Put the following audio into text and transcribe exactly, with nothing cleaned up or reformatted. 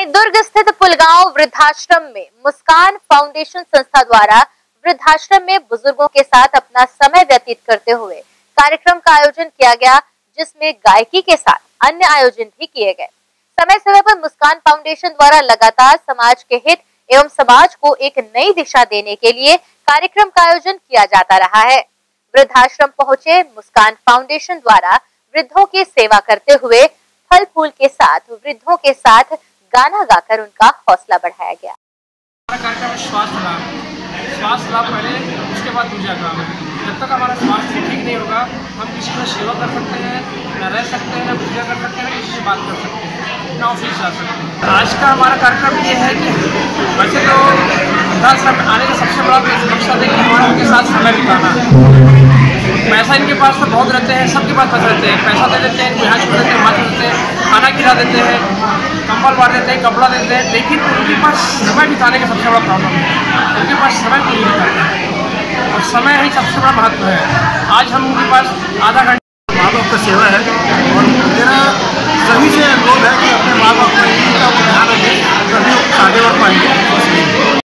दुर्ग स्थित पुलगांव वृद्धाश्रम में मुस्कान फाउंडेशन संस्था द्वारा वृद्धाश्रम में बुजुर्गों के साथ अपना समय व्यतीत करते हुए कार्यक्रम का आयोजन किया गया, जिसमें गायकी के साथ अन्य आयोजन भी किए गए। समय समय पर मुस्कान फाउंडेशन द्वारा लगातार समाज के हित एवं समाज को एक नई दिशा देने के लिए कार्यक्रम का आयोजन किया जाता रहा है। वृद्धाश्रम पहुंचे मुस्कान फाउंडेशन द्वारा वृद्धों की सेवा करते हुए फल फूल के साथ वृद्धों के साथ गाना गाकर उनका हौसला बढ़ाया गया। हमारा कार्यक्रम स्वास्थ्य लाभ, स्वास्थ्य लाभ पहले, उसके बाद दूसरा काम है। जब तक हमारा स्वास्थ्य ठीक नहीं होगा, हम किसी का सेवा कर सकते हैं, न रह सकते हैं, न पूजा कर सकते हैं, न किसी से बात कर सकते हैं, न ऑफिस जा सकते हैं। आज का हमारा कार्यक्रम ये है कि वैसे तो वृद्धाश्रम आने का सबसे बड़ा मकसद है कि हमारा उनके साथ समय बिताना। पैसा इनके पास तो बहुत रहते हैं, सबके पास पैसा रहते हैं, पैसा दे देते हैं, यहाँ छोड़ देते हैं, वहाँ छोड़ देते हैं, खाना खिला देते हैं, कंबल बांट देते हैं, कपड़ा देते हैं, लेकिन उनके पास समय बिताने का सबसे बड़ा प्रॉब्लम है। उनके पास समय को नहीं बिताते हैं और समय ही सबसे बड़ा महत्व है। आज हम उनके पास आधा घंटा माँ बाप का सेवा है और मेरा सभी से अनुरोध है कि अपने माँ बाप का ध्यान रखें, तभी आगे बढ़ पाएंगे।